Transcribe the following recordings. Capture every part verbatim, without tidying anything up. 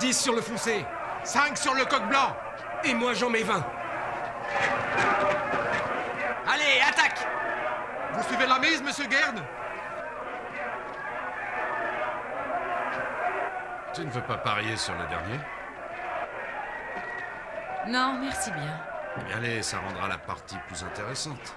dix sur le foncé. cinq sur le coq blanc. Et moi j'en mets vingt. Allez, attaque! Vous suivez la mise, monsieur Guerne? Tu ne veux pas parier sur le dernier? Non, merci bien. Eh bien, allez, ça rendra la partie plus intéressante.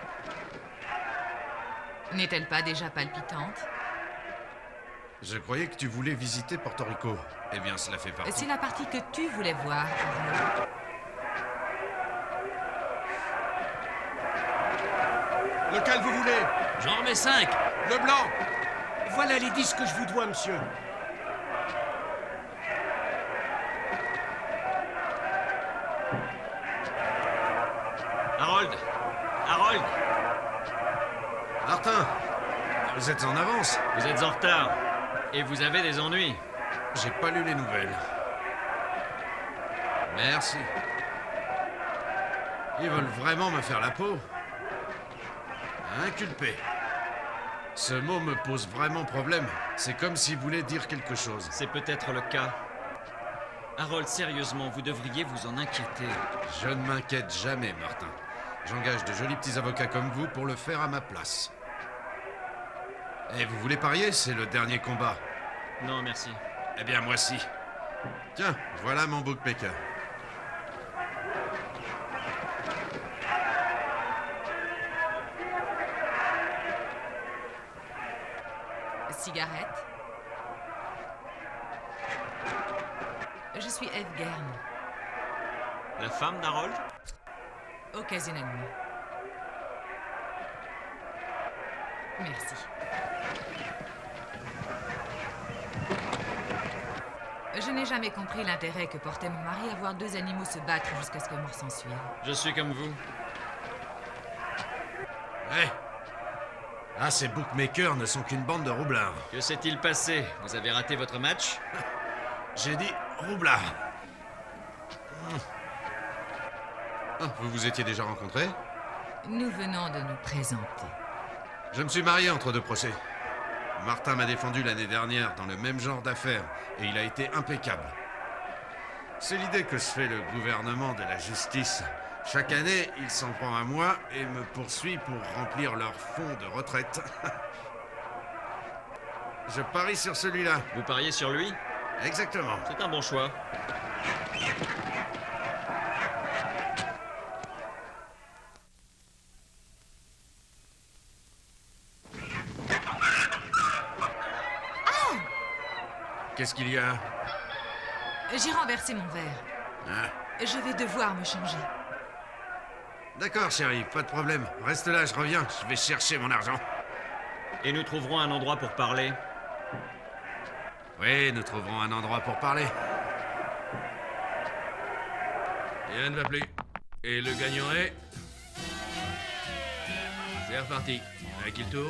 N'est-elle pas déjà palpitante? Je croyais que tu voulais visiter Porto Rico. Eh bien, cela fait partie. C'est la partie que tu voulais voir, Arnaud. Lequel vous voulez? J'en remets cinq. Le blanc. Voilà les dix que je vous dois, monsieur. Harold! Harold! Martin, vous êtes en avance. Vous êtes en retard. Et vous avez des ennuis. J'ai pas lu les nouvelles. Merci. Ils veulent vraiment me faire la peau. Inculpé. Ce mot me pose vraiment problème. C'est comme s'il voulait dire quelque chose. C'est peut-être le cas. Harold, sérieusement, vous devriez vous en inquiéter. Je ne m'inquiète jamais, Martin. J'engage de jolis petits avocats comme vous pour le faire à ma place. Et vous voulez parier? C'est le dernier combat. Non, merci. Eh bien, moi si. Tiens, voilà mon bookmaker. Cigarette? Je suis Eve Guerne. La femme d'Harold? Occasionnellement. Merci. Je n'ai jamais compris l'intérêt que portait mon mari à voir deux animaux se battre jusqu'à ce que mort s'en suive. Je suis comme vous. Hé! Ah, ces bookmakers ne sont qu'une bande de roublards. Que s'est-il passé? Vous avez raté votre match? J'ai dit roublards. Ah, vous vous étiez déjà rencontrés? Nous venons de nous présenter. Je me suis marié entre deux procès. Martin m'a défendu l'année dernière dans le même genre d'affaires, et il a été impeccable. C'est l'idée que se fait le gouvernement de la justice. Chaque année, il s'en prend à moi et me poursuit pour remplir leur fonds de retraite. Je parie sur celui-là. Vous pariez sur lui? Exactement. C'est un bon choix. Qu'est-ce qu'il y a? J'ai renversé mon verre. Ah. Je vais devoir me changer. D'accord, chérie, pas de problème. Reste là, je reviens. Je vais chercher mon argent. Et nous trouverons un endroit pour parler. Oui, nous trouverons un endroit pour parler. Rien ne va plus. Et le gagnant est... C'est reparti. À qui le tour?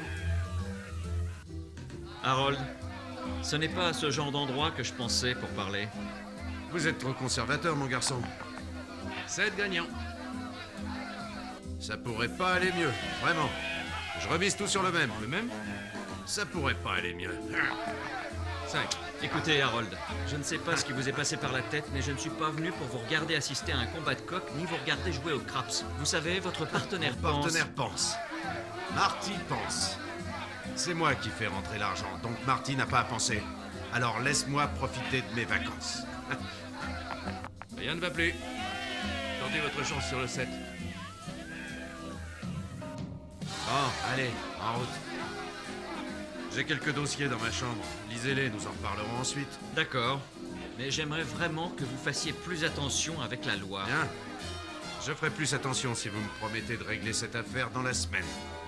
Harold, ce n'est pas à ce genre d'endroit que je pensais pour parler. Vous êtes trop conservateur, mon garçon. Sept gagnants. Ça pourrait pas aller mieux, vraiment. Je remise tout sur le même. Le même? Ça pourrait pas aller mieux. Cinq. Écoutez, Harold, je ne sais pas ce qui vous est passé par la tête, mais je ne suis pas venu pour vous regarder assister à un combat de coq, ni vous regarder jouer au craps. Vous savez, votre partenaire Mon pense... partenaire pense. Marty pense. C'est moi qui fais rentrer l'argent, donc Marty n'a pas à penser. Alors laisse-moi profiter de mes vacances. Rien ne va plus. Tentez votre chance sur le sept. Bon, allez, en route. J'ai quelques dossiers dans ma chambre. Lisez-les, nous en reparlerons ensuite. D'accord, mais j'aimerais vraiment que vous fassiez plus attention avec la loi. Bien. Je ferai plus attention si vous me promettez de régler cette affaire dans la semaine.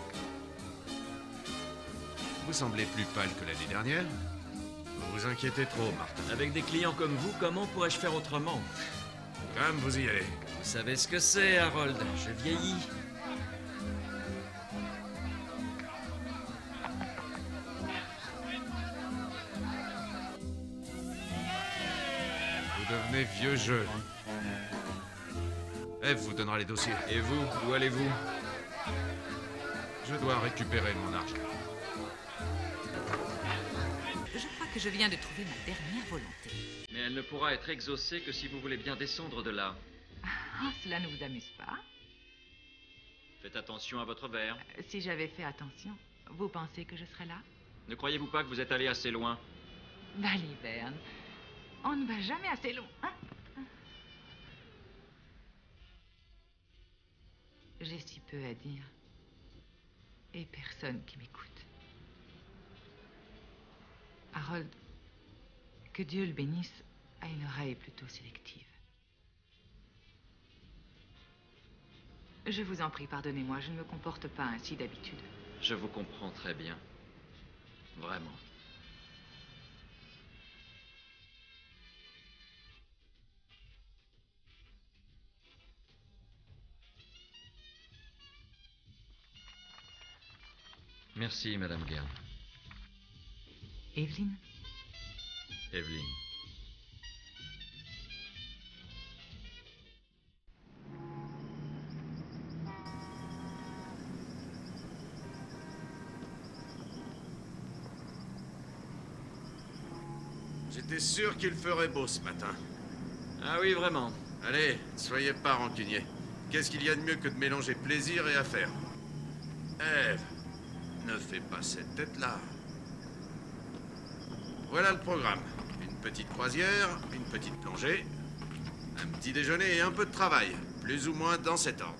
Vous semblez plus pâle que l'année dernière. Vous vous inquiétez trop, Martin. Avec des clients comme vous, comment pourrais-je faire autrement? Comme vous y allez. Vous savez ce que c'est, Harold. Je vieillis. Vous devenez vieux jeu. Eve vous donnera les dossiers. Et vous, où allez-vous? Je dois récupérer mon argent. Je crois que je viens de trouver ma dernière volonté. Mais elle ne pourra être exaucée que si vous voulez bien descendre de là. Oh, cela ne vous amuse pas? Faites attention à votre verre. Euh, Si j'avais fait attention, vous pensez que je serais là? Ne croyez-vous pas que vous êtes allé assez loin? Baliverne, on ne va jamais assez loin. Hein? J'ai si peu à dire. Et personne qui m'écoute. Harold, que Dieu le bénisse, a une oreille plutôt sélective. Je vous en prie, pardonnez-moi, je ne me comporte pas ainsi d'habitude. Je vous comprends très bien. Vraiment. Merci, Madame Guern. Evelyne? Evelyne. J'étais sûr qu'il ferait beau ce matin. Ah oui, vraiment. Allez, soyez pas rancuniers. Qu'est-ce qu'il y a de mieux que de mélanger plaisir et affaire? Ève, ne fais pas cette tête-là. Voilà le programme. Une petite croisière, une petite plongée, un petit déjeuner et un peu de travail. Plus ou moins dans cet ordre.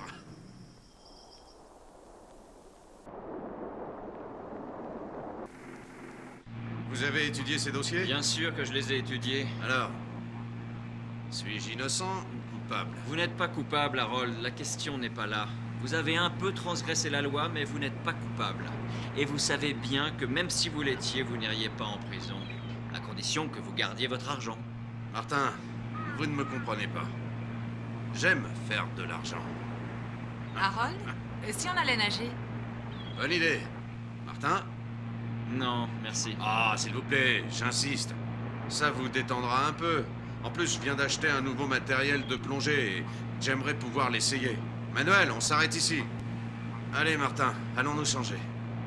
Vous avez étudié ces dossiers? Bien sûr que je les ai étudiés. Alors, suis-je innocent ou coupable? Vous n'êtes pas coupable, Harold. La question n'est pas là. Vous avez un peu transgressé la loi, mais vous n'êtes pas coupable. Et vous savez bien que même si vous l'étiez, vous n'iriez pas en prison. À condition que vous gardiez votre argent. Martin, vous ne me comprenez pas. J'aime faire de l'argent. Harold, euh, si on allait nager? Bonne idée. Martin? Non, merci. Ah, s'il vous plaît, j'insiste. Ça vous détendra un peu. En plus, je viens d'acheter un nouveau matériel de plongée et j'aimerais pouvoir l'essayer. Manuel, on s'arrête ici. Allez, Martin, allons nous changer.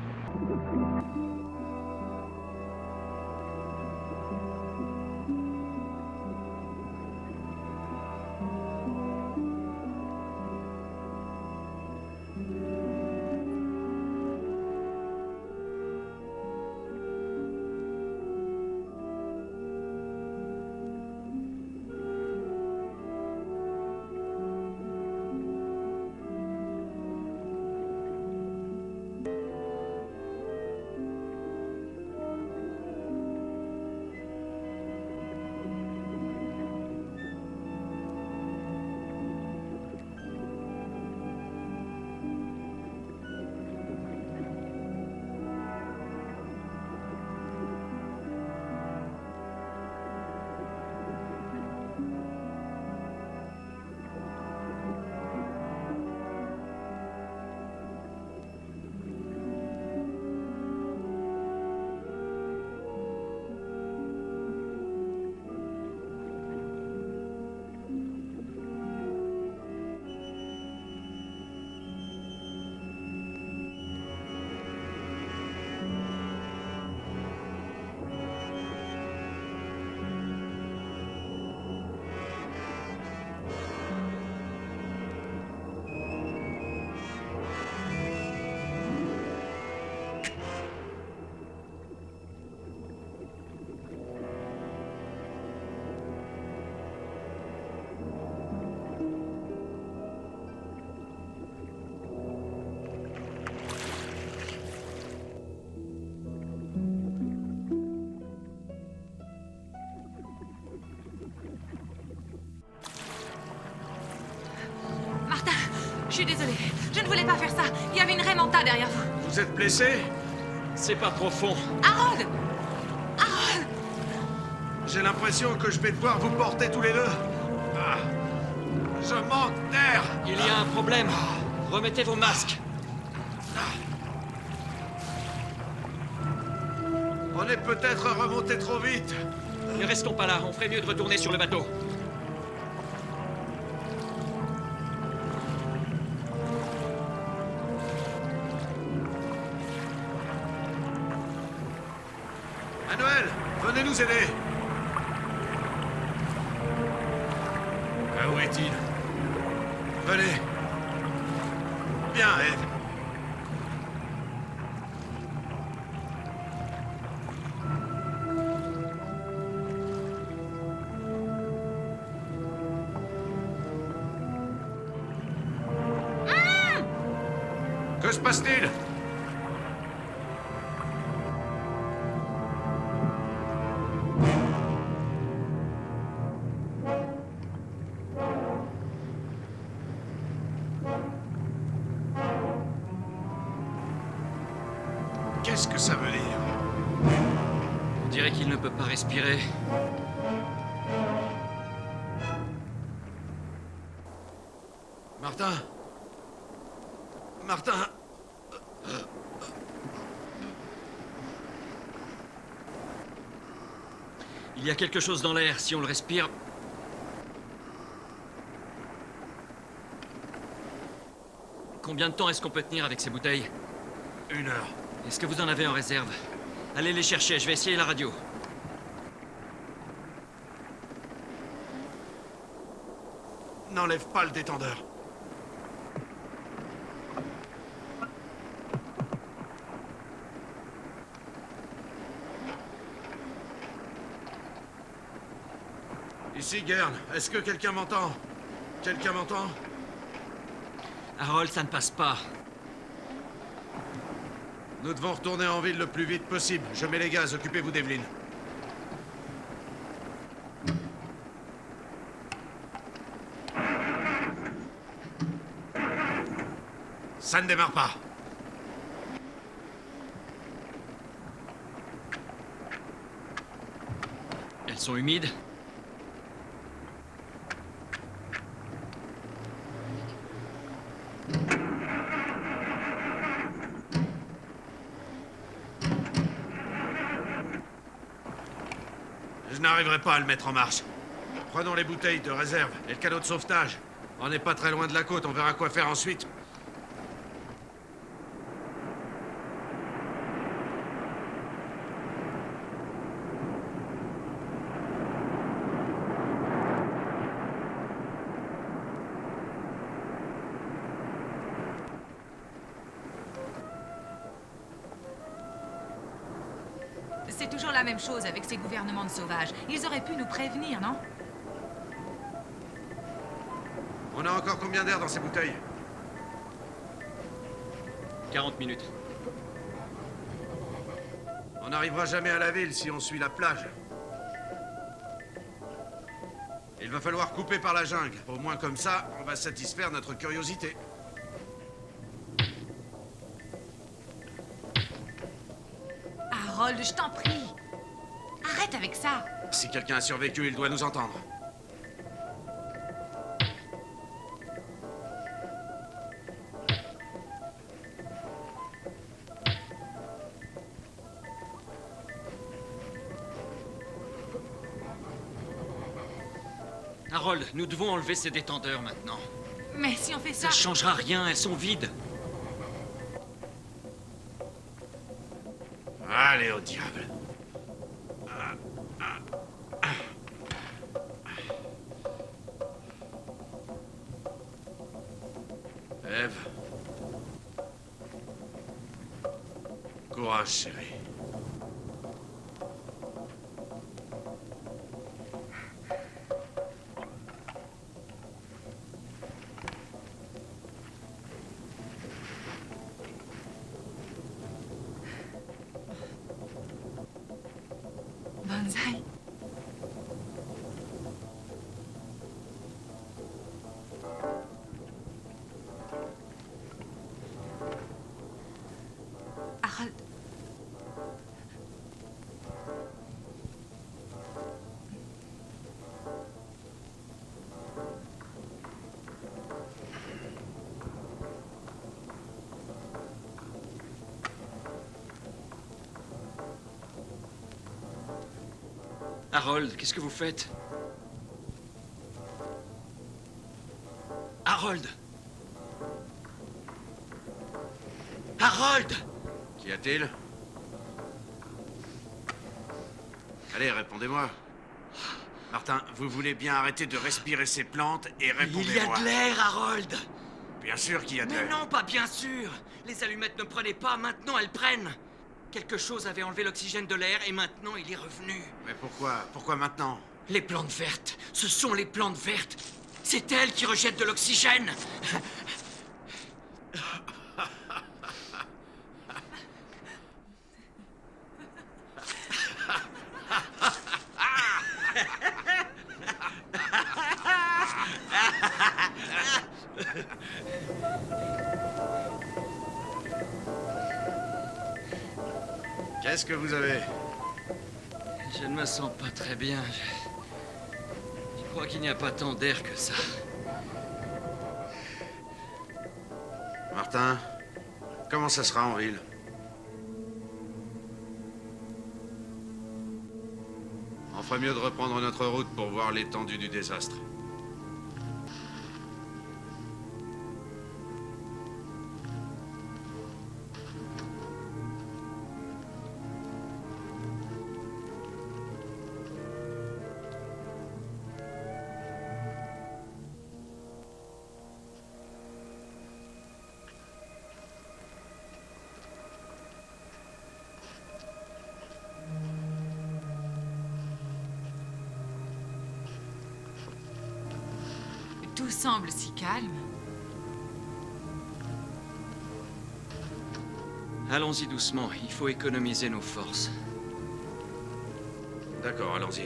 Je suis désolée. Je ne voulais pas faire ça. Il y avait une Raymanta derrière vous. Vous êtes blessé? C'est pas profond. Harold! Harold! J'ai l'impression que je vais devoir vous porter tous les deux. Ah, je manque d'air. Il y a un problème. Remettez vos masques. On est peut-être remonté trop vite. Ne restons pas là. On ferait mieux de retourner sur le bateau. Manuel, venez nous aider. est-il? Venez. Viens, Eve. Que se passe-t-il? Qu'est-ce que ça veut dire? On dirait qu'il ne peut pas respirer. Martin? Martin? Il y a quelque chose dans l'air. Si on le respire... Combien de temps est-ce qu'on peut tenir avec ces bouteilles? Une heure. Est-ce que vous en avez en réserve? Allez les chercher, je vais essayer la radio. N'enlève pas le détendeur. Ici, Gern. Est-ce que quelqu'un m'entend? Quelqu'un m'entend? Harold, ça ne passe pas. Nous devons retourner en ville le plus vite possible. Je mets les gaz, occupez-vous d'Evelyn. Ça ne démarre pas. Elles sont humides. Je n'arriverai pas à le mettre en marche. Prenons les bouteilles de réserve et le canot de sauvetage. On n'est pas très loin de la côte, on verra quoi faire ensuite. C'est toujours la même chose avec ces gouvernements de sauvages. Ils auraient pu nous prévenir, non? On a encore combien d'air dans ces bouteilles? quarante minutes. On n'arrivera jamais à la ville si on suit la plage. Il va falloir couper par la jungle. Au moins comme ça, on va satisfaire notre curiosité. Harold, je t'en prie. Arrête avec ça. Si quelqu'un a survécu, il doit nous entendre. Harold, nous devons enlever ces détendeurs maintenant. Mais si on fait Ça ça... ne changera rien, elles sont vides. Allez au diable. Eve. Courage, chérie. Banzai. Harold. Harold, qu'est-ce que vous faites? Harold! Harold! Qu'y a-t-il? Allez, répondez-moi. Martin, vous voulez bien arrêter de respirer ces plantes et répondez-moi. Il y a de l'air, Harold. Bien sûr qu'il y a de Mais l'air. non, pas bien sûr. Les allumettes ne prenaient pas, maintenant elles prennent. Quelque chose avait enlevé l'oxygène de l'air et maintenant il est revenu. Mais pourquoi Pourquoi maintenant? Les plantes vertes, ce sont les plantes vertes. C'est elles qui rejettent de l'oxygène. Qu'est-ce que vous avez? Je ne me sens pas très bien. Je, je crois qu'il n'y a pas tant d'air que ça. Martin, comment ça sera en ville? On ferait mieux de reprendre notre route pour voir l'étendue du désastre. Tout semble si calme. Allons-y doucement, il faut économiser nos forces. D'accord, allons-y.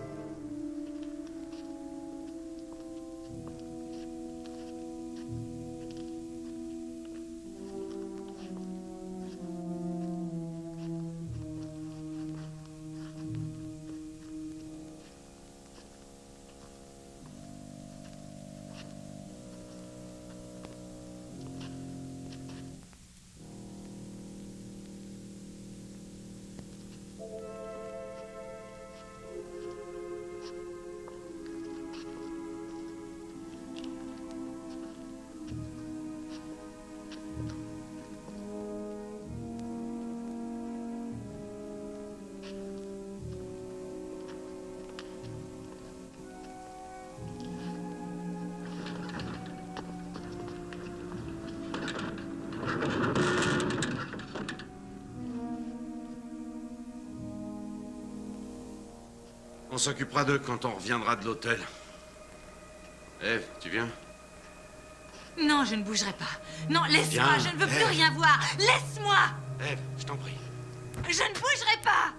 On s'occupera d'eux quand on reviendra de l'hôtel. Ève, tu viens? Non, je ne bougerai pas. Non, laisse-moi, Viens, je ne veux plus Ève. rien voir. Laisse-moi. Ève, je t'en prie. Je ne bougerai pas.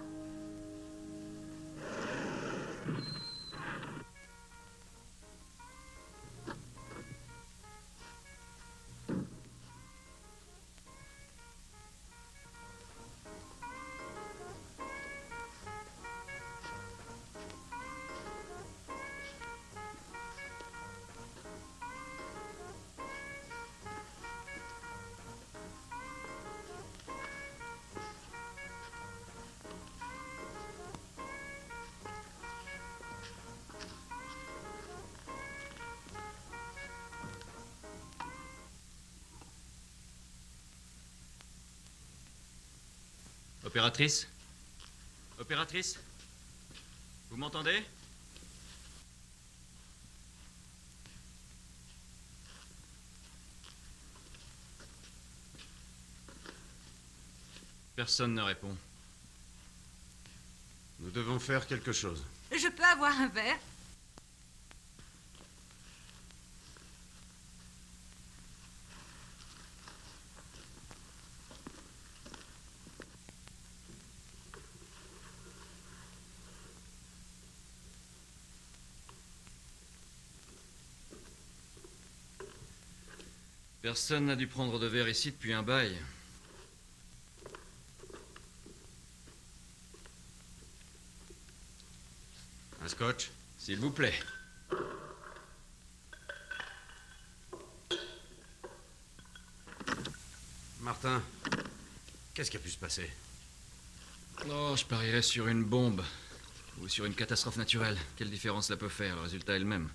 Opératrice? Opératrice? Vous m'entendez? Personne ne répond. Nous devons faire quelque chose. Je peux avoir un verre? Personne n'a dû prendre de verre ici depuis un bail. Un scotch? S'il vous plaît. Martin, qu'est-ce qui a pu se passer? Oh, je parierais sur une bombe. Ou sur une catastrophe naturelle. Quelle différence cela peut faire? Le résultat est le même.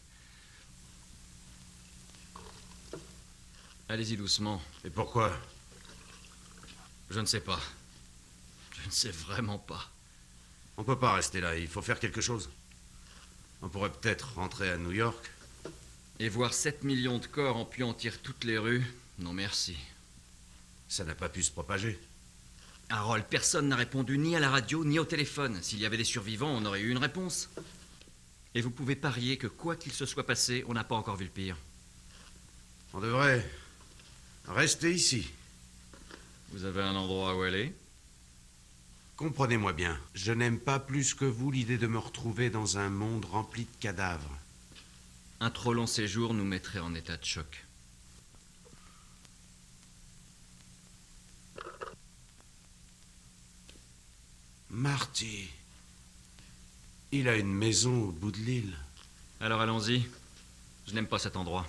Allez-y doucement. Et pourquoi? Je ne sais pas. Je ne sais vraiment pas. On peut pas rester là, il faut faire quelque chose. On pourrait peut-être rentrer à New York. Et voir sept millions de corps empuantir toutes les rues? Non merci. Ça n'a pas pu se propager. Harold, personne n'a répondu ni à la radio ni au téléphone. S'il y avait des survivants, on aurait eu une réponse. Et vous pouvez parier que quoi qu'il se soit passé, on n'a pas encore vu le pire. On devrait rester ici. Vous avez un endroit où aller? Comprenez-moi bien, je n'aime pas plus que vous l'idée de me retrouver dans un monde rempli de cadavres. Un trop long séjour nous mettrait en état de choc. Marty. Il a une maison au bout de l'île. Alors allons-y. Je n'aime pas cet endroit.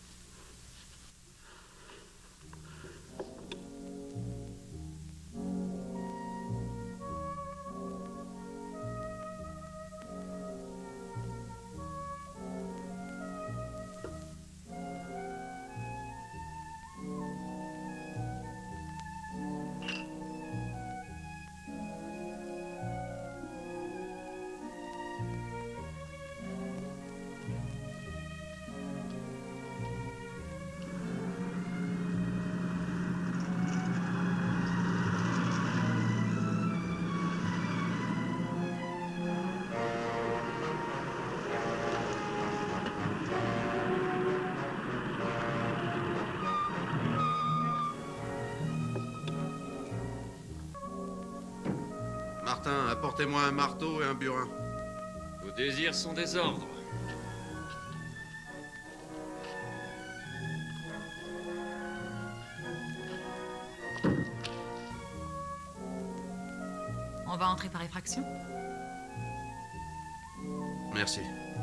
Martin, apportez-moi un marteau et un burin. Vos désirs sont des ordres. On va entrer par effraction? Merci.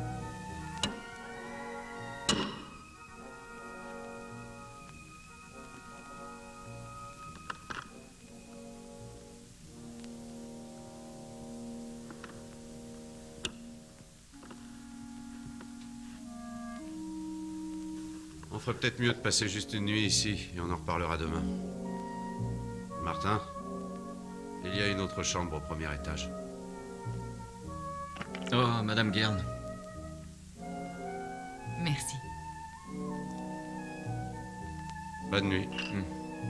On ferait peut-être mieux de passer juste une nuit ici, et on en reparlera demain. Martin, il y a une autre chambre au premier étage. Oh, Madame Guerne. Merci. Bonne nuit. Hmm.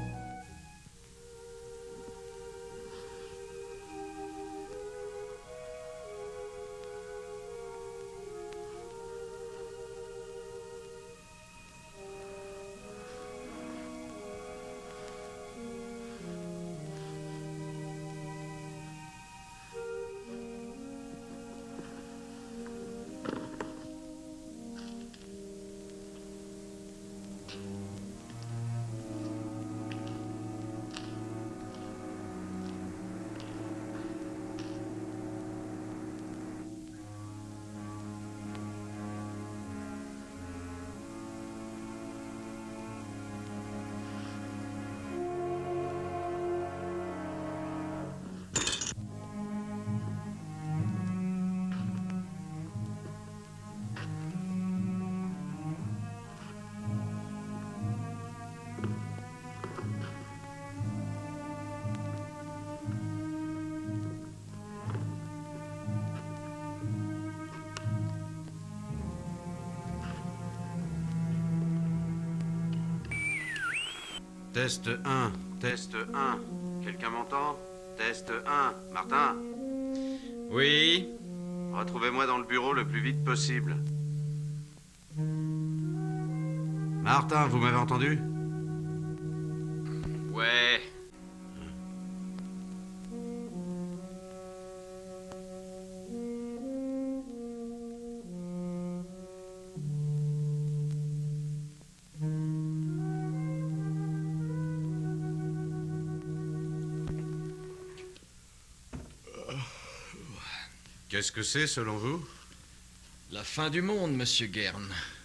Test un, test un. Quelqu'un m'entend? Test un. Martin? Oui? Retrouvez-moi dans le bureau le plus vite possible. Martin, vous m'avez entendu? Ouais. Qu'est-ce que c'est, selon vous? La fin du monde, Monsieur Guerne.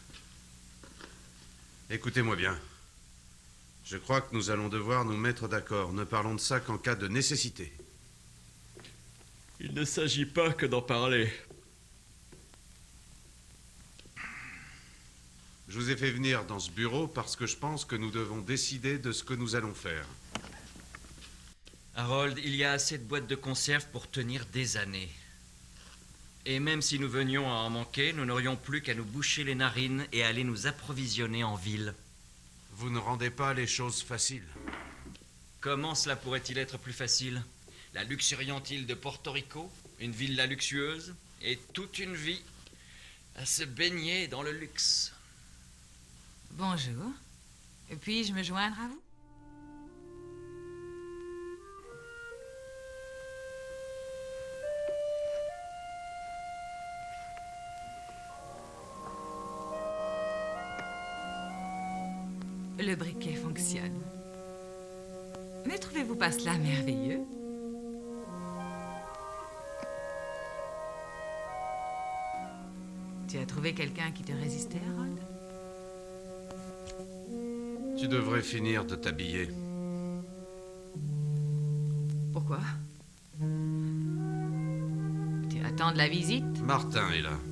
Écoutez-moi bien. Je crois que nous allons devoir nous mettre d'accord. Ne parlons de ça qu'en cas de nécessité. Il ne s'agit pas que d'en parler. Je vous ai fait venir dans ce bureau parce que je pense que nous devons décider de ce que nous allons faire. Harold, il y a assez de boîtes de conserve pour tenir des années. Et même si nous venions à en manquer, nous n'aurions plus qu'à nous boucher les narines et aller nous approvisionner en ville. Vous ne rendez pas les choses faciles. Comment cela pourrait-il être plus facile? La luxuriante île de Porto Rico, une villa luxueuse, et toute une vie à se baigner dans le luxe. Bonjour. Puis-je me joindre à vous? Le briquet fonctionne. Ne trouvez-vous pas cela merveilleux? Tu as trouvé quelqu'un qui te résistait, Harold? Tu devrais finir de t'habiller. Pourquoi? Tu attends de la visite? Martin est là.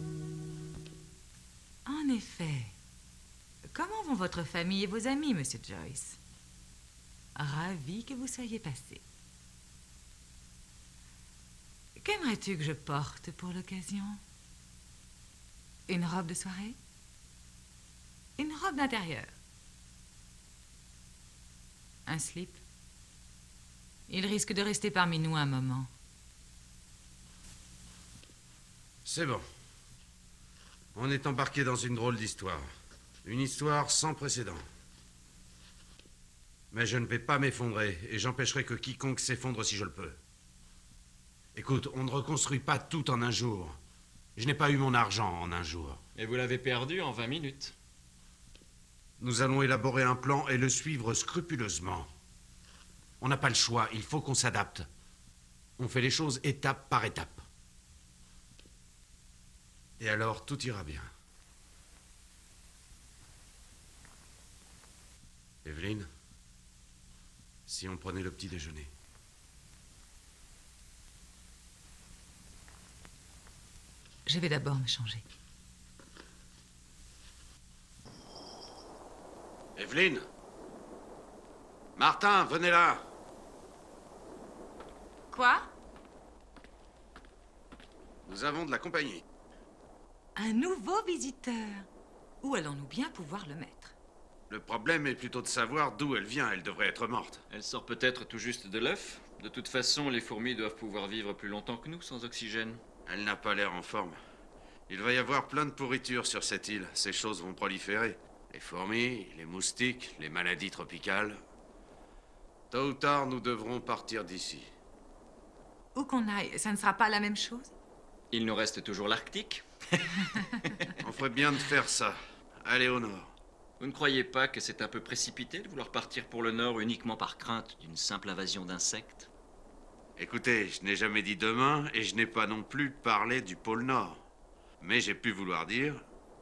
En effet. Comment vont votre famille et vos amis, Monsieur Joyce? Ravi que vous soyez passé. Qu'aimerais-tu que je porte pour l'occasion? Une robe de soirée? Une robe d'intérieur? Un slip? Il risque de rester parmi nous un moment. C'est bon. On est embarqué dans une drôle d'histoire. Une histoire sans précédent. Mais je ne vais pas m'effondrer, et j'empêcherai que quiconque s'effondre si je le peux. Écoute, on ne reconstruit pas tout en un jour. Je n'ai pas eu mon argent en un jour. Et vous l'avez perdu en vingt minutes. Nous allons élaborer un plan et le suivre scrupuleusement. On n'a pas le choix, il faut qu'on s'adapte. On fait les choses étape par étape. Et alors, tout ira bien. Evelyne, si on prenait le petit déjeuner. Je vais d'abord me changer. Evelyne! Martin, venez là! Quoi? Nous avons de la compagnie. Un nouveau visiteur. Où allons-nous bien pouvoir le mettre? Le problème est plutôt de savoir d'où elle vient. Elle devrait être morte. Elle sort peut-être tout juste de l'œuf. De toute façon, les fourmis doivent pouvoir vivre plus longtemps que nous sans oxygène. Elle n'a pas l'air en forme. Il va y avoir plein de pourriture sur cette île. Ces choses vont proliférer. Les fourmis, les moustiques, les maladies tropicales. Tôt ou tard, nous devrons partir d'ici. Où qu'on aille, ça ne sera pas la même chose? Il nous reste toujours l'Arctique. On ferait bien de faire ça. Aller au nord. Vous ne croyez pas que c'est un peu précipité de vouloir partir pour le nord uniquement par crainte d'une simple invasion d'insectes? Écoutez, je n'ai jamais dit demain et je n'ai pas non plus parlé du pôle Nord. Mais j'ai pu vouloir dire...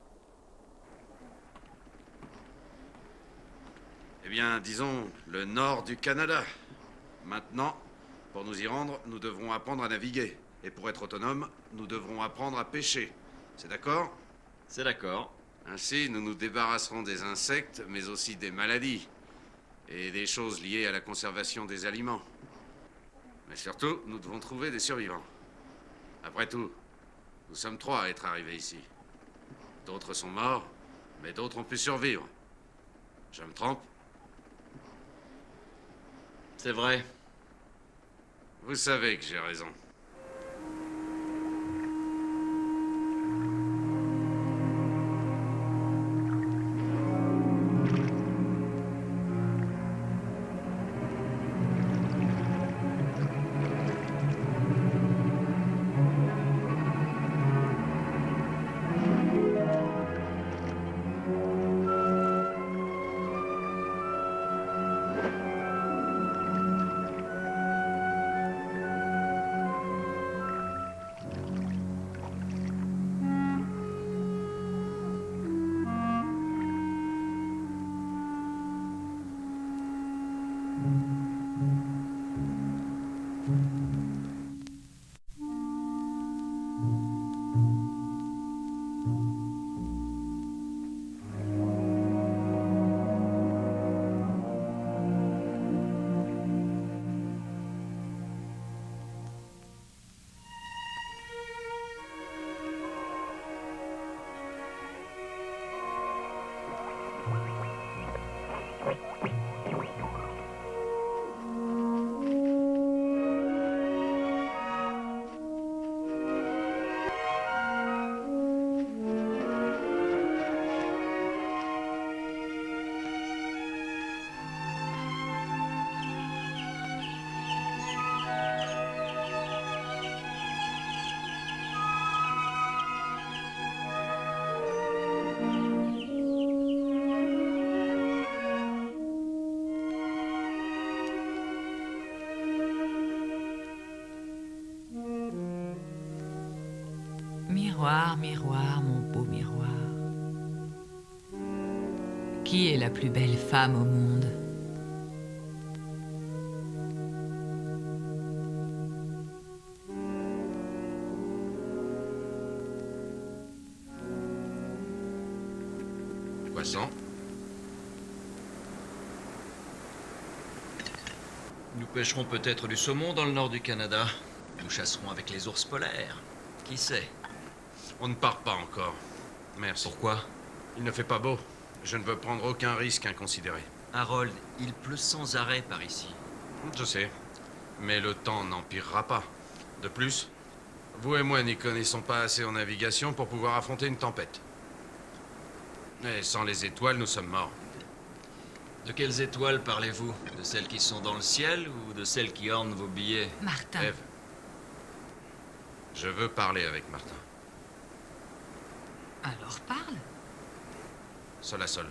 Eh bien, disons, le nord du Canada. Maintenant, pour nous y rendre, nous devrons apprendre à naviguer. Et pour être autonome, nous devrons apprendre à pêcher. C'est d'accord? C'est d'accord. Ainsi, nous nous débarrasserons des insectes, mais aussi des maladies. Et des choses liées à la conservation des aliments. Mais surtout, nous devons trouver des survivants. Après tout, nous sommes trois à être arrivés ici. D'autres sont morts, mais d'autres ont pu survivre. Je me trompe? C'est vrai. Vous savez que j'ai raison. Miroir, miroir, mon beau miroir. Qui est la plus belle femme au monde? Poisson. Nous pêcherons peut-être du saumon dans le nord du Canada. Nous chasserons avec les ours polaires. Qui sait? On ne part pas encore. Merci. Pourquoi? Il ne fait pas beau. Je ne veux prendre aucun risque inconsidéré. Harold, il pleut sans arrêt par ici. Je sais. Mais le temps n'empirera pas. De plus, vous et moi n'y connaissons pas assez en navigation pour pouvoir affronter une tempête. Et sans les étoiles, nous sommes morts. De quelles étoiles parlez-vous? De celles qui sont dans le ciel ou de celles qui ornent vos billets? Martin. Ève, je veux parler avec Martin. Alors parle. Seul à seul.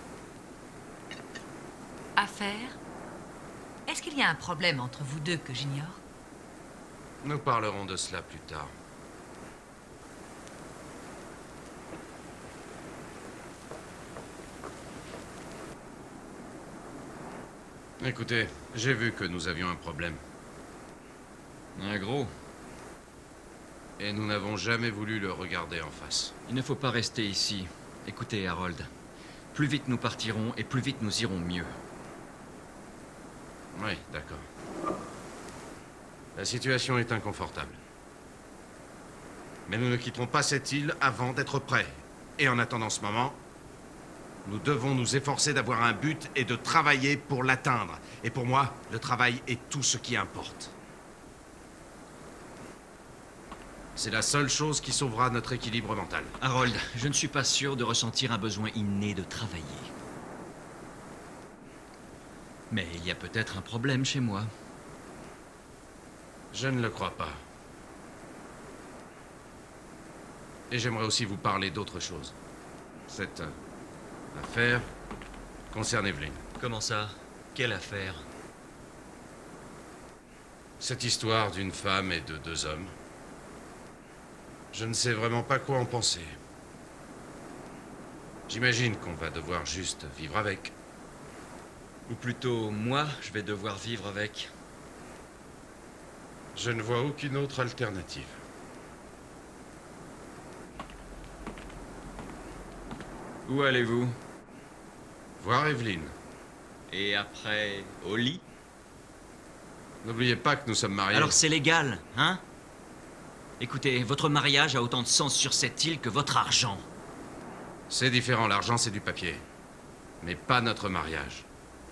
Affaire? Est-ce qu'il y a un problème entre vous deux que j'ignore? Nous parlerons de cela plus tard. Écoutez, j'ai vu que nous avions un problème. Un gros. Et nous n'avons jamais voulu le regarder en face. Il ne faut pas rester ici. Écoutez, Harold. Plus vite nous partirons et plus vite nous irons mieux. Oui, d'accord. La situation est inconfortable. Mais nous ne quitterons pas cette île avant d'être prêts. Et en attendant ce moment, nous devons nous efforcer d'avoir un but et de travailler pour l'atteindre. Et pour moi, le travail est tout ce qui importe. C'est la seule chose qui sauvera notre équilibre mental. Harold, je ne suis pas sûr de ressentir un besoin inné de travailler. Mais il y a peut-être un problème chez moi. Je ne le crois pas. Et j'aimerais aussi vous parler d'autre chose. Cette euh, affaire concerne Evelyn. Comment ça? Quelle affaire? Cette histoire d'une femme et de deux hommes. Je ne sais vraiment pas quoi en penser. J'imagine qu'on va devoir juste vivre avec. Ou plutôt, moi, je vais devoir vivre avec. Je ne vois aucune autre alternative. Où allez-vous? Voir Evelyn. Et après, au lit? N'oubliez pas que nous sommes mariés. Alors c'est légal, hein? Écoutez, votre mariage a autant de sens sur cette île que votre argent. C'est différent, l'argent c'est du papier. Mais pas notre mariage.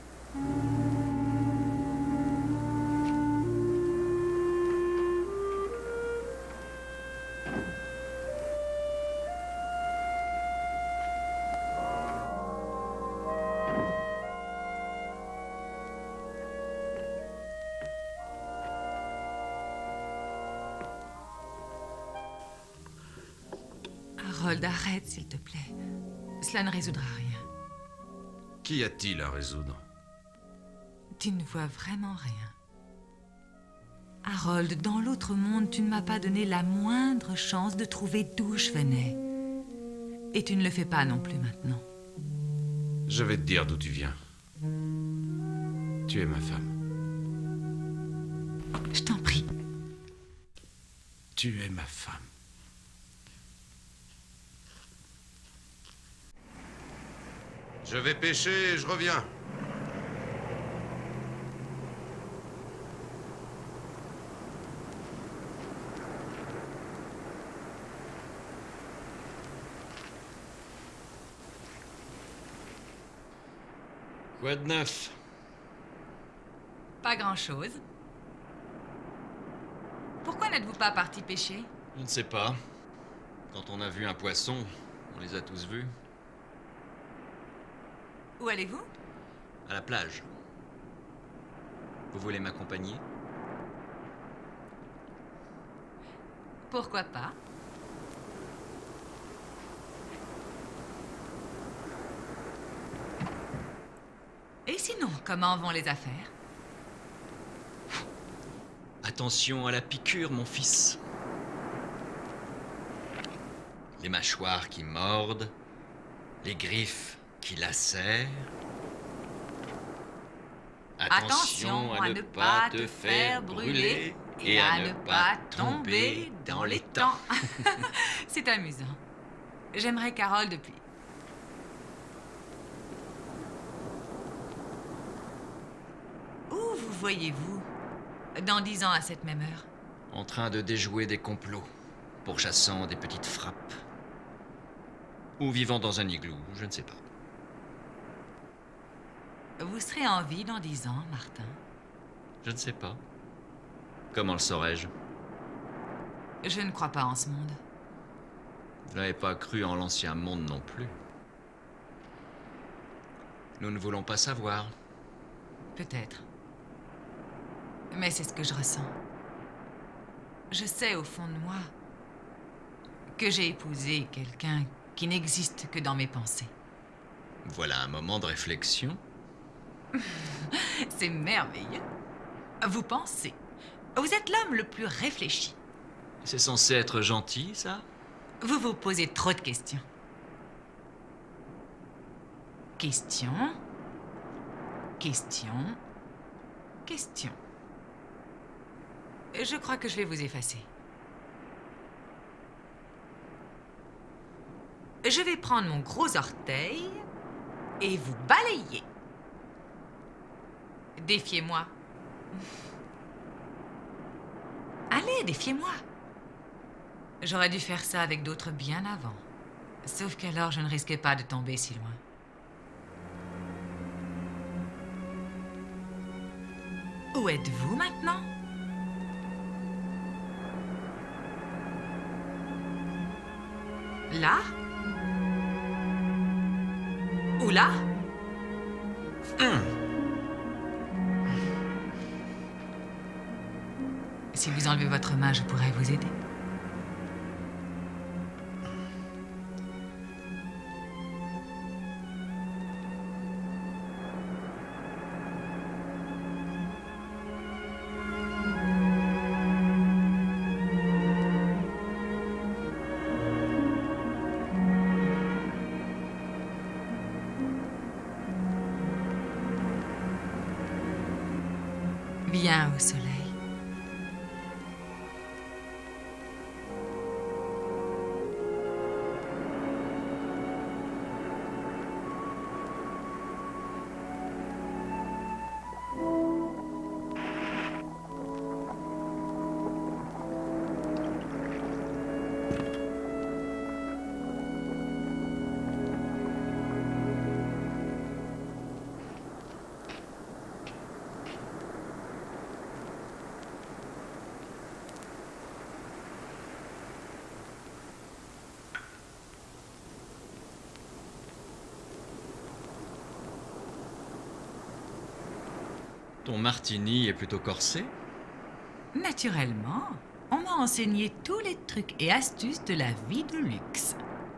Harold, arrête, s'il te plaît. Cela ne résoudra rien. Qu'y a-t-il à résoudre? Tu ne vois vraiment rien. Harold, dans l'autre monde, tu ne m'as pas donné la moindre chance de trouver d'où je venais. Et tu ne le fais pas non plus maintenant. Je vais te dire d'où tu viens. Tu es ma femme. Je t'en prie. Tu es ma femme. Je vais pêcher et je reviens. Quoi de neuf? Pas grand-chose. Pourquoi n'êtes-vous pas parti pêcher? Je ne sais pas. Quand on a vu un poisson, on les a tous vus. Où allez-vous? À la plage. Vous voulez m'accompagner? Pourquoi pas? Et sinon, comment vont les affaires? Attention à la piqûre, mon fils. Les mâchoires qui mordent, les griffes qui lacèrent. Attention à ne pas te faire brûler et à ne pas tomber dans les temps. C'est amusant. J'aimerais Carole depuis. Où vous voyez-vous dans dix ans à cette même heure? En train de déjouer des complots, pourchassant des petites frappes. Ou vivant dans un igloo, je ne sais pas. Vous serez en vie dans dix ans, Martin? Je ne sais pas. Comment le saurais-je? Je ne crois pas en ce monde. Vous n'avez pas cru en l'ancien monde non plus. Nous ne voulons pas savoir. Peut-être. Mais c'est ce que je ressens. Je sais au fond de moi que j'ai épousé quelqu'un qui n'existe que dans mes pensées. Voilà un moment de réflexion. C'est merveilleux. Vous pensez. Vous êtes l'homme le plus réfléchi. C'est censé être gentil, ça? Vous vous posez trop de questions. Question. Question. Question. Je crois que je vais vous effacer. Je vais prendre mon gros orteil et vous balayer. Défiez-moi. Allez, défiez-moi. J'aurais dû faire ça avec d'autres bien avant. Sauf qu'alors, je ne risquais pas de tomber si loin. Où êtes-vous maintenant? Là? Ou là? Hum. Si vous enlevez votre main, je pourrais vous aider. Viens au soleil. Ton martini est plutôt corsé? Naturellement, on m'a enseigné tous les trucs et astuces de la vie de luxe.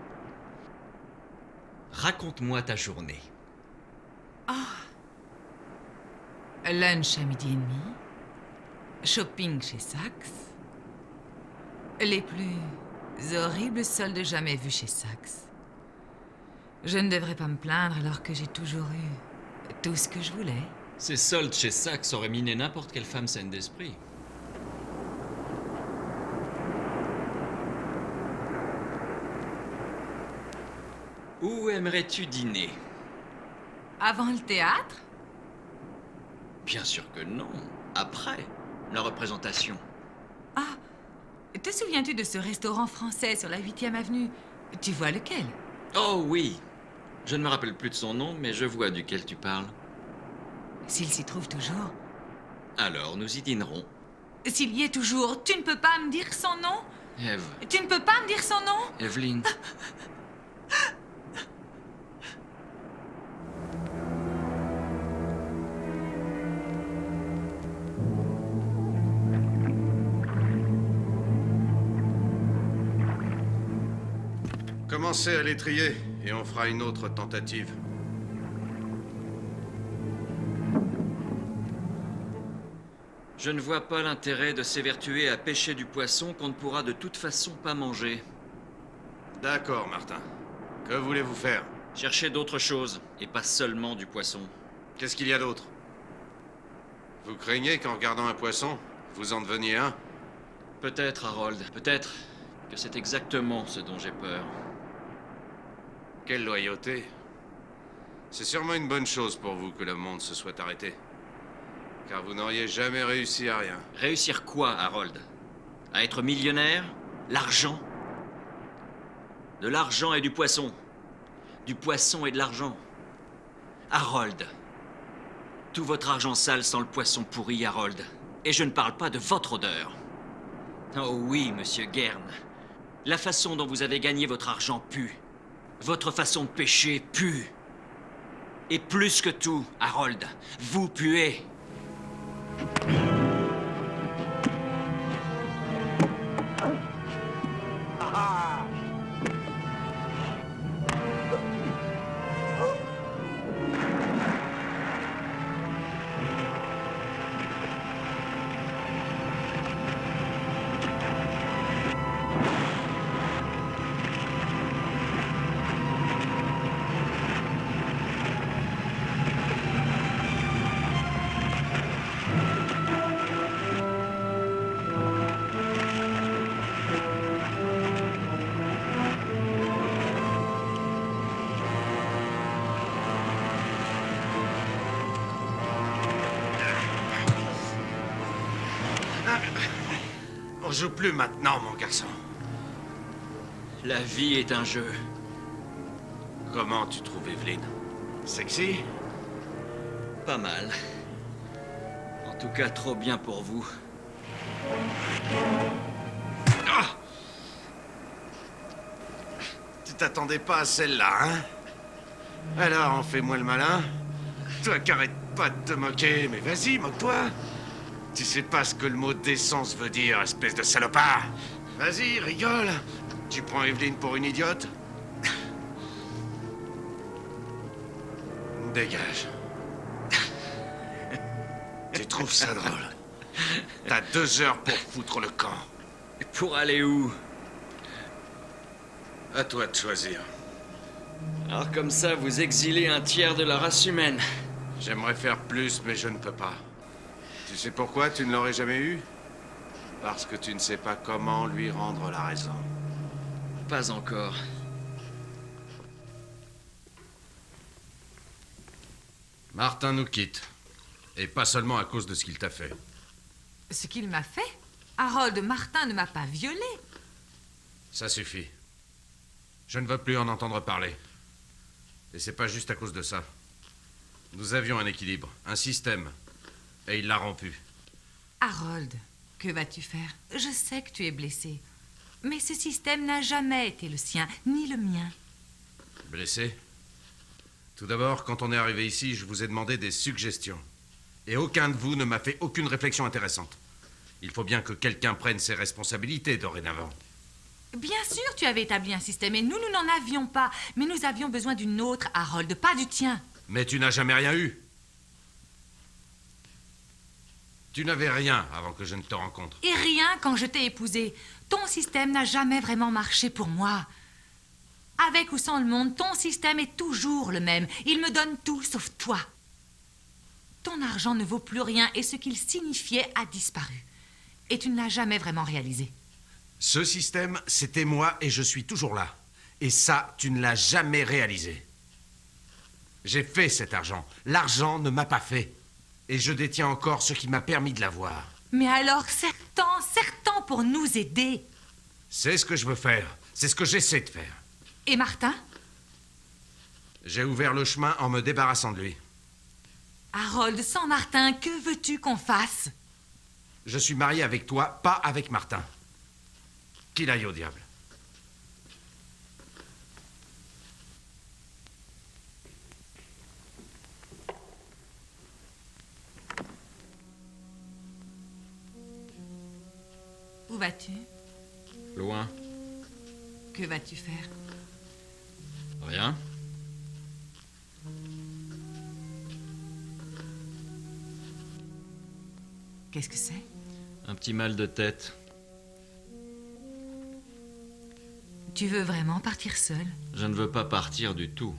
Raconte-moi ta journée. Lunch à midi et demi. Shopping chez Saks. Les plus horribles soldes jamais vus chez Saks. Je ne devrais pas me plaindre alors que j'ai toujours eu tout ce que je voulais. Ces soldes chez Saks auraient miné n'importe quelle femme saine d'esprit. Où aimerais-tu dîner? Avant le théâtre? Bien sûr que non. Après la représentation. Ah, te souviens-tu de ce restaurant français sur la huitième avenue? Tu vois lequel? Oh oui. Je ne me rappelle plus de son nom, mais je vois duquel tu parles. S'il s'y trouve toujours. Alors, nous y dînerons. S'il y est toujours, tu ne peux pas me dire son nom? Eve. Tu ne peux pas me dire son nom? Evelyn. Commencez à l'étrier et on fera une autre tentative. Je ne vois pas l'intérêt de s'évertuer à pêcher du poisson qu'on ne pourra de toute façon pas manger. D'accord, Martin. Que voulez-vous faire? Cherchez d'autres choses, et pas seulement du poisson. Qu'est-ce qu'il y a d'autre? Vous craignez qu'en regardant un poisson, vous en deveniez un? Peut-être, Harold, peut-être que c'est exactement ce dont j'ai peur. Quelle loyauté. C'est sûrement une bonne chose pour vous que le monde se soit arrêté. Car vous n'auriez jamais réussi à rien. Réussir quoi, Harold? À être millionnaire? L'argent? De l'argent et du poisson. Du poisson et de l'argent. Harold. Tout votre argent sale sent le poisson pourri, Harold. Et je ne parle pas de votre odeur. Oh oui, monsieur Guern. La façon dont vous avez gagné votre argent pue. Votre façon de pêcher pue. Et plus que tout, Harold, vous puez. On joue plus maintenant, mon garçon. La vie est un jeu. Comment tu trouves Evelyn? Sexy? Pas mal. En tout cas, trop bien pour vous. Ah! Tu t'attendais pas à celle-là, hein? Alors, on fait moi le malin? Toi qui arrête pas de te moquer, mais vas-y, moque-toi! Tu sais pas ce que le mot décence veut dire, espèce de salopard! Vas-y, rigole! Tu prends Evelyn pour une idiote? Dégage. Tu trouves ça drôle? T'as deux heures pour foutre le camp. Et pour aller où? À toi de choisir. Alors comme ça, vous exilez un tiers de la race humaine. J'aimerais faire plus, mais je ne peux pas. Tu sais pourquoi tu ne l'aurais jamais eu? Parce que tu ne sais pas comment lui rendre la raison. Pas encore. Martin nous quitte. Et pas seulement à cause de ce qu'il t'a fait. Ce qu'il m'a fait? Harold, Martin ne m'a pas violée. Ça suffit. Je ne veux plus en entendre parler. Et c'est pas juste à cause de ça. Nous avions un équilibre, un système. Et il l'a rompu. Harold, que vas-tu faire? Je sais que tu es blessé. Mais ce système n'a jamais été le sien, ni le mien. Blessé? Tout d'abord, quand on est arrivé ici, je vous ai demandé des suggestions. Et aucun de vous ne m'a fait aucune réflexion intéressante. Il faut bien que quelqu'un prenne ses responsabilités dorénavant. Bien sûr, tu avais établi un système et nous, nous n'en avions pas. Mais nous avions besoin d'une autre, Harold, pas du tien. Mais tu n'as jamais rien eu. Tu n'avais rien avant que je ne te rencontre. Et rien quand je t'ai épousé. Ton système n'a jamais vraiment marché pour moi. Avec ou sans le monde, ton système est toujours le même. Il me donne tout sauf toi. Ton argent ne vaut plus rien et ce qu'il signifiait a disparu. Et tu ne l'as jamais vraiment réalisé. Ce système, c'était moi et je suis toujours là. Et ça, tu ne l'as jamais réalisé. J'ai fait cet argent. L'argent ne m'a pas fait. Et je détiens encore ce qui m'a permis de l'avoir. Mais alors, serre-t'en, serre-t'en pour nous aider. C'est ce que je veux faire. C'est ce que j'essaie de faire. Et Martin? J'ai ouvert le chemin en me débarrassant de lui. Harold, sans Martin, que veux-tu qu'on fasse? Je suis marié avec toi, pas avec Martin. Qu'il aille au diable. Où vas-tu? Loin. Que vas-tu faire? Rien. Qu'est-ce que c'est? Un petit mal de tête. Tu veux vraiment partir seul? Je ne veux pas partir du tout.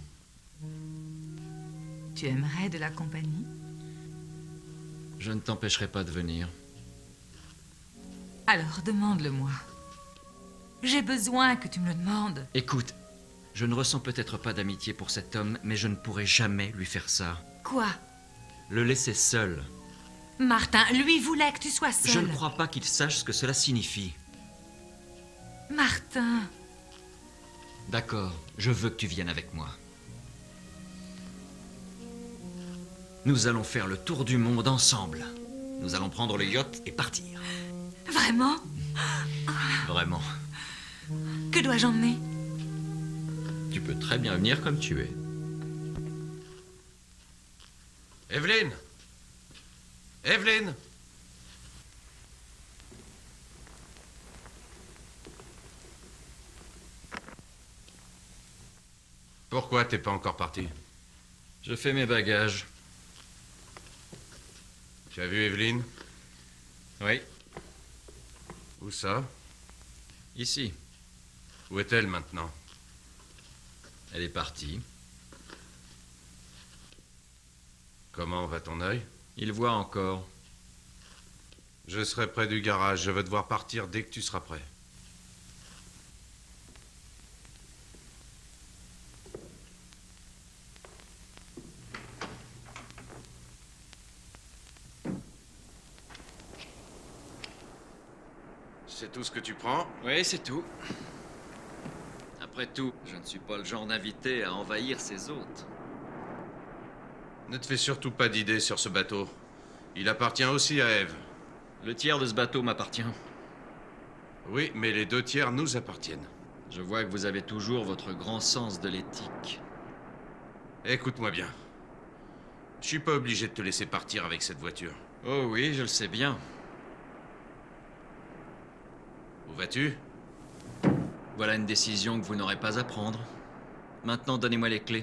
Tu aimerais de la compagnie? Je ne t'empêcherai pas de venir. Alors demande-le-moi. J'ai besoin que tu me le demandes. Écoute, je ne ressens peut-être pas d'amitié pour cet homme, mais je ne pourrai jamais lui faire ça. Quoi? Le laisser seul. Martin, lui voulait que tu sois seul. Je ne crois pas qu'il sache ce que cela signifie. Martin. D'accord, je veux que tu viennes avec moi. Nous allons faire le tour du monde ensemble. Nous allons prendre le yacht et partir. Vraiment? Vraiment. Que dois-je emmener? Tu peux très bien venir comme tu es. Evelyne! Evelyne! Pourquoi t'es pas encore parti? Je fais mes bagages. Tu as vu Evelyne? Oui, Où ça? ici. Où est-elle maintenant? Elle est partie. Comment va ton œil? Il voit encore. Je serai près du garage. Je veux te voir partir dès que tu seras prêt. C'est tout ce que tu prends? Oui, c'est tout. Après tout, je ne suis pas le genre d'invité à envahir ses hôtes. Ne te fais surtout pas d'idées sur ce bateau. Il appartient aussi à Ève. Le tiers de ce bateau m'appartient. Oui, mais les deux tiers nous appartiennent. Je vois que vous avez toujours votre grand sens de l'éthique. Écoute-moi bien. Je suis pas obligé de te laisser partir avec cette voiture. Oh oui, je le sais bien. Où vas-tu? Voilà une décision que vous n'aurez pas à prendre. Maintenant, donnez-moi les clés.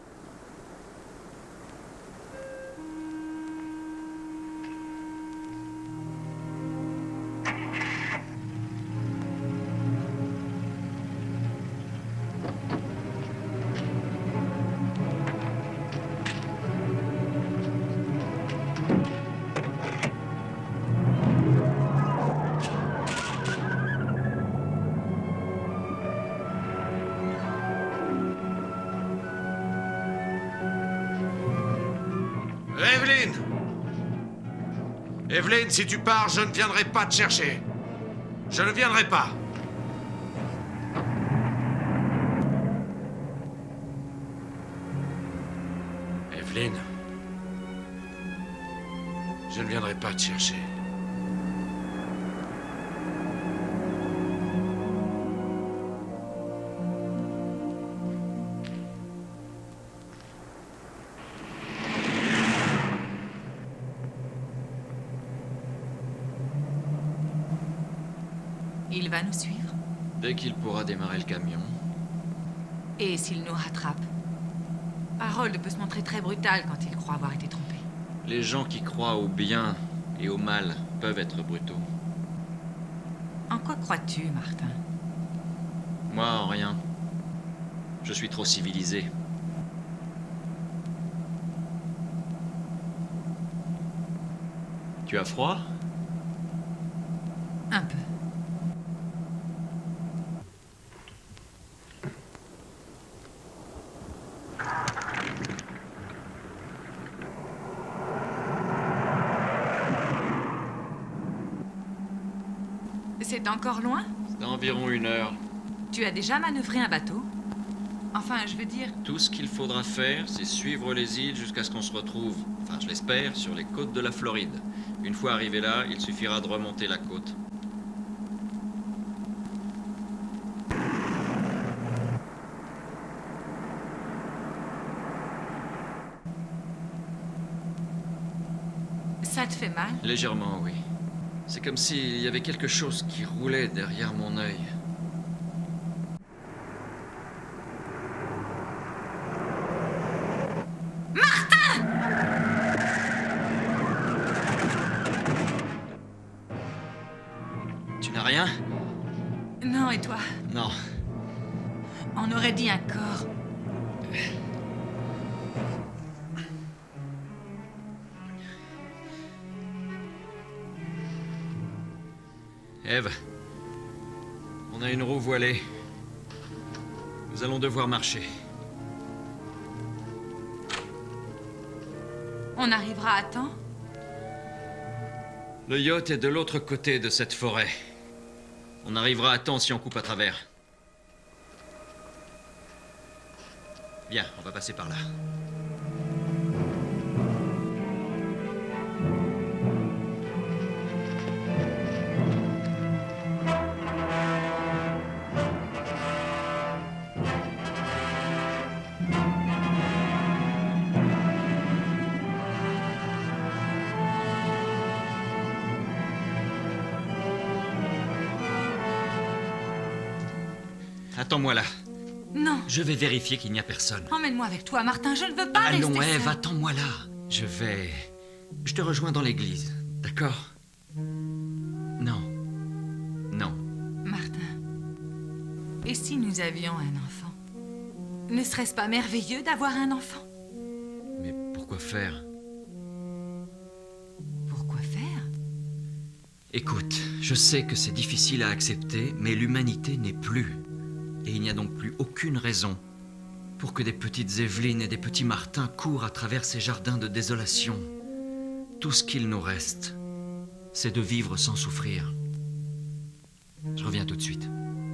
Evelyne! Evelyne, si tu pars, je ne viendrai pas te chercher. Je ne viendrai pas. Evelyne. Je ne viendrai pas te chercher. Il va nous suivre. Dès qu'il pourra démarrer le camion. Et s'il nous rattrape? Harold peut se montrer très brutal quand il croit avoir été trompé. Les gens qui croient au bien et au mal peuvent être brutaux. En quoi crois-tu, Martin? Moi, en rien. Je suis trop civilisé. Tu as froid? Un peu. C'est encore loin? C'est environ une heure. Tu as déjà manœuvré un bateau? Enfin, je veux dire... Tout ce qu'il faudra faire, c'est suivre les îles jusqu'à ce qu'on se retrouve, enfin je l'espère, sur les côtes de la Floride. Une fois arrivé là, il suffira de remonter la côte. Ça te fait mal? Légèrement, oui. C'est comme s'il y avait quelque chose qui roulait derrière mon œil. Tu n'as rien? Non, et toi? Non. On aurait dit un corps. Eve, on a une roue voilée. Nous allons devoir marcher. On arrivera à temps? Le yacht est de l'autre côté de cette forêt. On arrivera à temps si on coupe à travers. Bien, on va passer par là. Attends-moi là. Non. Je vais vérifier qu'il n'y a personne. Emmène-moi avec toi, Martin. Je ne veux pas Allons, rester Eve, seule. attends-moi là. Je vais... Je te rejoins dans l'église, d'accord? Non. Non. Martin, et si nous avions un enfant? Ne serait-ce pas merveilleux d'avoir un enfant? Mais pourquoi faire? Pourquoi faire? Écoute, je sais que c'est difficile à accepter, mais l'humanité n'est plus. Et il n'y a donc plus aucune raison pour que des petites Évelyne et des petits Martin courent à travers ces jardins de désolation. Tout ce qu'il nous reste, c'est de vivre sans souffrir. Je reviens tout de suite.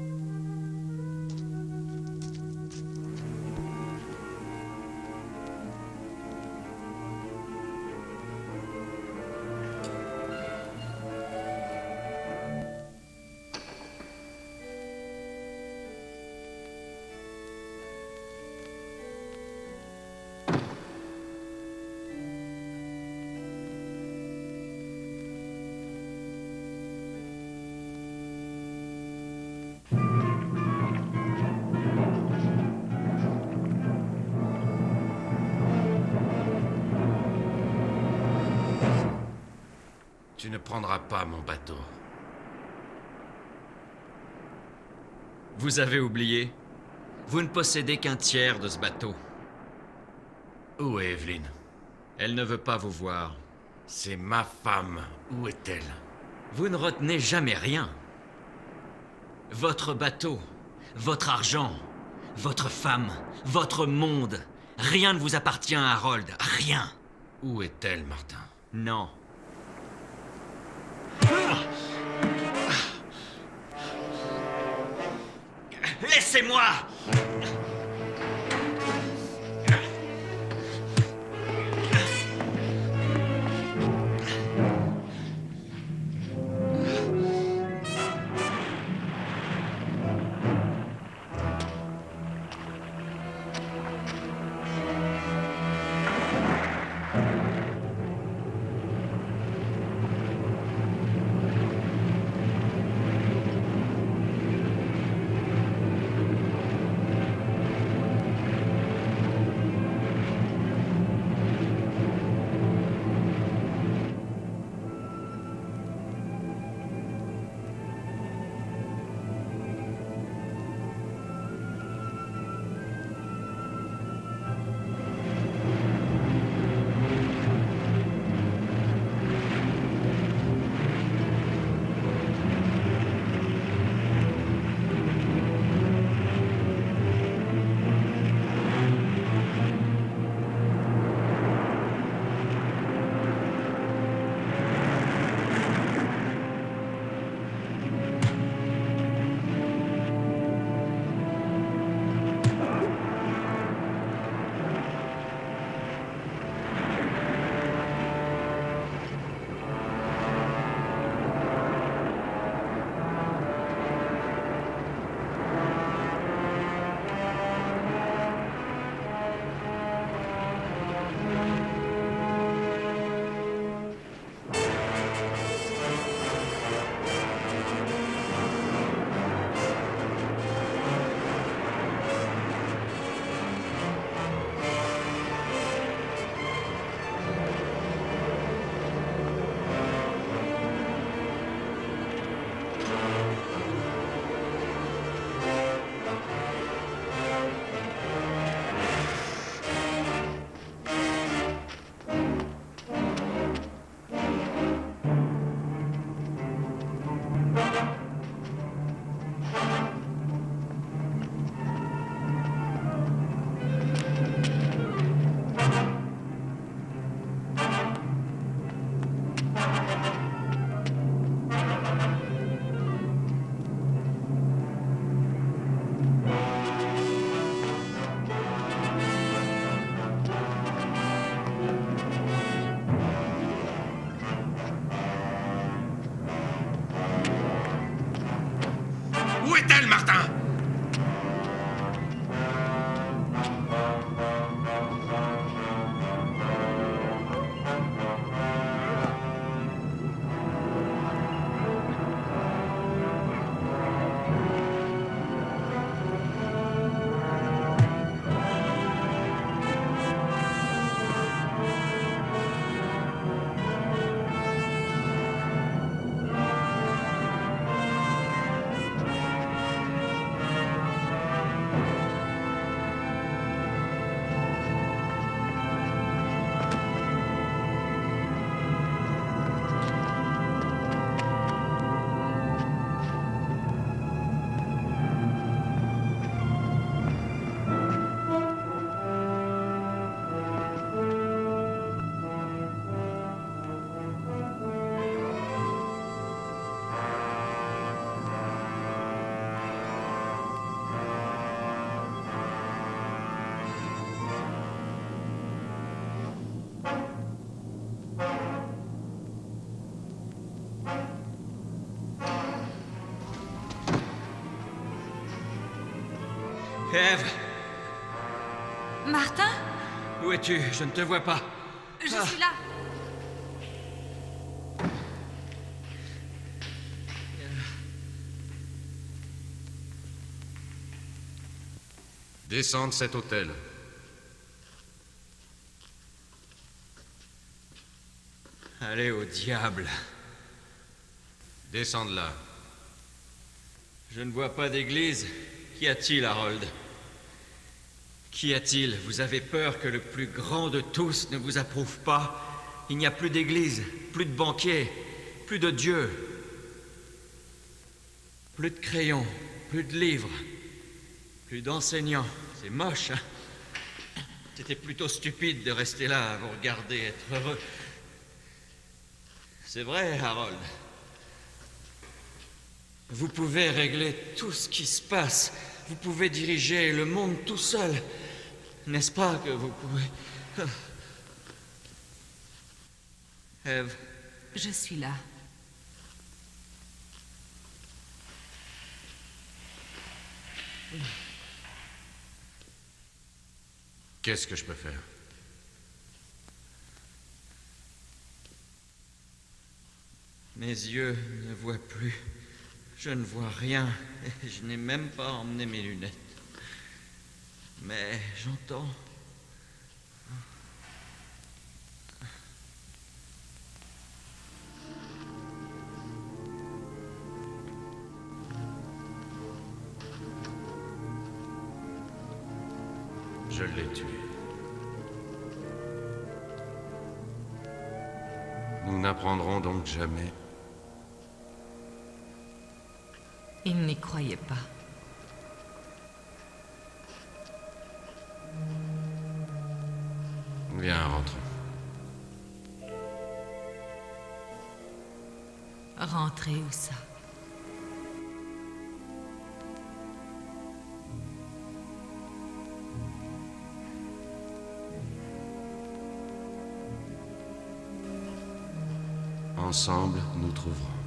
Tu ne prendras pas mon bateau. Vous avez oublié? Vous ne possédez qu'un tiers de ce bateau. Où est Evelyne? Elle ne veut pas vous voir. C'est ma femme. Où est-elle? Vous ne retenez jamais rien. Votre bateau, votre argent, votre femme, votre monde. Rien ne vous appartient à Harold. Rien. Où est-elle, Martin? Non. Laissez-moi! Martin! Ève, Martin? où es-tu? Je ne te vois pas. Je Ah. suis là. Descends de cet hôtel. Allez au diable. Descends de là. Je ne vois pas d'église. Qu'y a-t-il, Harold? Qu'y a-t-il? Vous avez peur que le plus grand de tous ne vous approuve pas? Il n'y a plus d'église, plus de banquiers, plus de Dieu, plus de crayons, plus de livres, plus d'enseignants. C'est moche, hein? C'était plutôt stupide de rester là à vous regarder être heureux. C'est vrai, Harold. Vous pouvez régler tout ce qui se passe. Vous pouvez diriger le monde tout seul. N'est-ce pas que vous pouvez... Ève, Je suis là. Qu'est-ce que je peux faire? mes yeux ne voient plus. Je ne vois rien. Et je n'ai même pas emmené mes lunettes. Mais j'entends... Je l'ai tué. Nous n'apprendrons donc jamais. Il n'y croyait pas. Viens, rentrons. Rentrer où ça? Ensemble, nous trouverons.